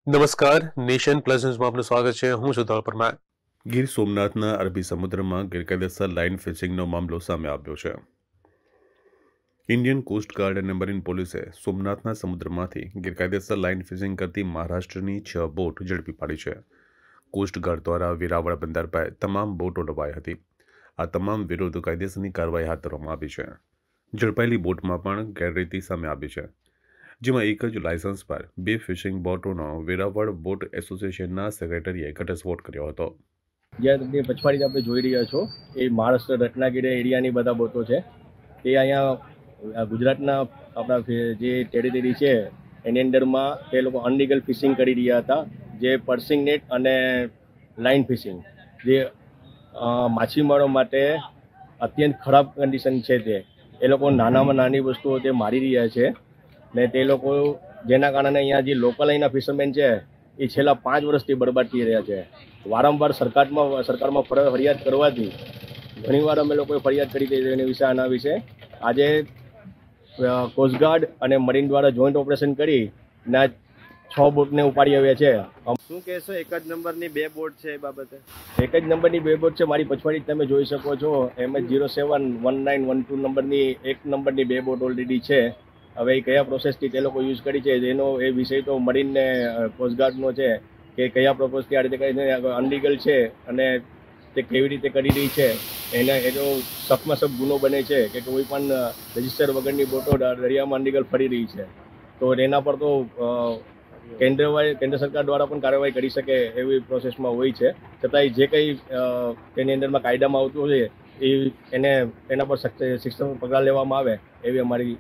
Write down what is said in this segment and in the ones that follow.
નમસ્કાર, nation plus ન્યૂઝમાં આપનું સ્વાગત છે. હું છું ધવલ પરમાર. ગીર સોમનાથના અરબી સમુદ્રમાં ગેરકાયદેસર લાઇન ફિશિંગનો મામલો સામે આવ્યો છે. ઇન્ડિયન કોસ્ટ ગાર્ડ અને મરીન પોલીસે સોમનાથના સમુદ્રમાંથી ગેરકાયદેસર લાઇન ફિશિંગ કરતી મહારાષ્ટ્રની 6 બોટ ઝડપી પાડી છે. કોસ્ટ ગાર્ડ દ્વારા વેરાવળ બંદર પર તમામ બોટો દબાઈ હતી. આ તમામ વિરુદ્ધ કાયદેસરની કાર્યવાહી હાથ ધરવામાં આવી છે. ઝડપાયેલી બોટમાં પણ ગેરરીતિ સામે આવી છે, જેમાં એક જ લાયસન્સ પર 2 ફિશિંગ બોટોનો વેરાવળ બોટ એસોસિએશનના સેક્રેટરીએ ઘટસ્ફોટ કર્યો હતો. જ્યાં તમે પછવાડી આપણે જોઈ રહ્યા છો એ મહારાષ્ટ્ર રત્નાગીરી એરિયાની બધા બોટો છે. તે અહીંયા ગુજરાતના આપણા જે ટેરિટરી છે એની અંદરમાં તે લોકો અનલીગલ ફિશિંગ કરી રહ્યા હતા, જે પર્સિંગ નેટ અને લાઇન ફિશિંગ, જે માછીમારો માટે અત્યંત ખરાબ કન્ડિશન છે. તે એ લોકો નાનામાં નાની વસ્તુઓ તે મારી રહ્યા છે ને તે લોકો જેના કારણે અહીંયા જે લોકલ અહીંના ફિશરમેન છે એ છેલ્લા 5 વર્ષથી બરબાદ થઈ રહ્યા છે. વારંવાર સરકારમાં ફરિયાદ કરવાથી ઘણીવાર અમે લોકોએ ફરિયાદ કરી હતી એની વિશે. આના વિશે આજે કોસ્ટગાર્ડ અને મરીન દ્વારા જોઈન્ટ ઓપરેશન કરી ના 6 બોટને ઉપાડી આવ્યા છે. શું કહેશો? એક જ નંબરની 2 બોટ છે એ બાબતે? એક જ નંબરની 2 બોટ છે. મારી પછવાડી તમે જોઈ શકો છો. MH071912 નંબરની 1 નંબરની 2 બોટ ઓલરેડી છે. હવે એ કયા પ્રોસેસથી તે લોકો યુઝ કરી છે એનો એ વિષય તો મરીનને કોસ્ટગાર્ડનો છે કે કયા પ્રોસેસથી આ રીતે કરીને અનલીગલ છે અને તે કેવી રીતે કરી રહી છે એનો સખમાં સખ ગુનો બને છે કે કોઈ પણ રજિસ્ટર વગરની બોટો દરિયામાં અનલીગલ ફરી રહી છે. તો એના પર તો કેન્દ્ર સરકાર દ્વારા પણ કાર્યવાહી કરી શકે એવી પ્રોસેસમાં હોય છે. છતાંય જે કંઈ તેની અંદરમાં કાયદામાં આવતું હોય એના પર શિક્ષણ પગલાં લેવામાં આવે એવી અમારી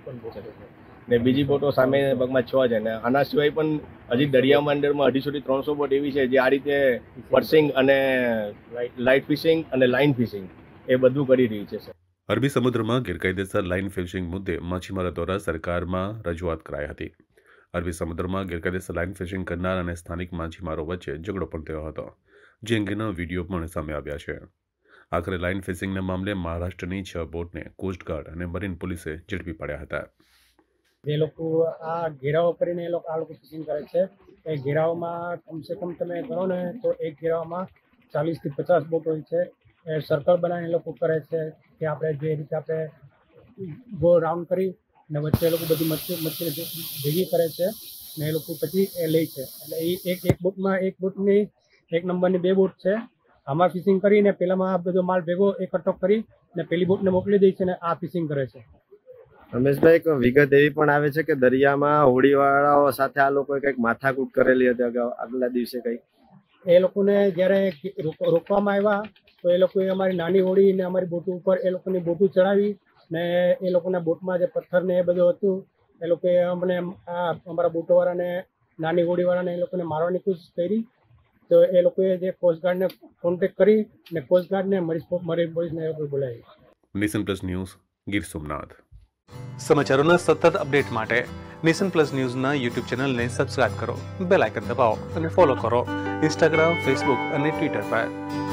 ને બીજી બોટો સામે ભાગમાં 6 છે. ને આના સિવાય પણ હજી દરિયામાં અંદરમાં 250 થી 300 બોટ એવી છે જે આ રીતે પર્સિંગ અને લાઇટ ફિશિંગ અને લાઇન ફિશિંગ એ બધું કરી રહી છે. અરબી સમુદ્રમાં ગેરકાયદેસર લાઇન ફિશિંગ મુદ્દે માછીમારો દ્વારા સરકારમાં રજૂઆત કરાઈ હતી. અરબી સમુદ્રમાં ગેરકાયદેસર લાઇન ફિશિંગ કરનાર અને સ્થાનિક માછીમારો વચ્ચે ઝઘડો પણ થયો હતો, જે અંગેના વિડીયો પણ સામે આવ્યા છે. આખરે લાઇન ફિશિંગના મામલે મહારાષ્ટ્રની 6 બોટને કોસ્ટગાર્ડ અને મરીન પોલીસે ઝડપી પાડ્યા હતા. જે લોકો આ ઘેરાવો કરીને આ લોકો ફિશિંગ કરે છે, એ ઘેરાવામાં કમસે કમ તમે ગણો ને તો એક ઘેરાવામાં 40 થી 50 બોટ હોય છે. એ સર્કલ બનાવીને લોકો કરે છે કે આપણે જે રીતે આપણે ગો રાઉન્ડ કરી ને વચ્ચે એ લોકો બધી મચ્છી ભેગી કરે છે ને એ લોકો પછી એ લે છે. એટલે એ એક બોટમાં એક બોટની 1 નંબરની 2 બોટ છે. આમાં ફિશિંગ કરીને પેલામાં આ બધો માલ ભેગો એકઠો કરી ને પેલી બોટને મોકલી દે છે ને આ ફિશિંગ કરે છે. રમેશભાઈ, એક વિગત એવી પણ આવે છે કે દરિયામાં હોડીવાળાઓ સાથે આ લોકોએ કંઈક માથાકૂટ કરેલી હતી આગલા દિવસે કંઈક. એ લોકોને જ્યારે રોકવામાં આવ્યા તો એ લોકોએ અમારી નાની હોડી ને અમારી બોટ ઉપર એ લોકોની બોટું ચડાવી ને એ લોકોના બોટમાં જે પથ્થર ને એ બધું હતું એ લોકોએ અમને અમારા બોટોવાળાને નાની હોડીવાળાને એ લોકોને મારવાની કોશિશ કરી. તો એ લોકોએ જે કોસ્ટગાર્ડને કોન્ટેક્ટ કરી ને કોસ્ટગાર્ડને મરીન પોલીસને એ લોકોએ બોલાવી. Nation plus news, Gir Somnath. સમાચારોના સતત અપડેટ માટે નેશન પ્લસ ન્યૂઝના યુટ્યુબ ચેનલને સબસ્ક્રાઇબ કરો, બેલ આઇકન દબાવો અને ફોલો કરો ઇન્સ્ટાગ્રામ, ફેસબુક અને ટ્વિટર પર.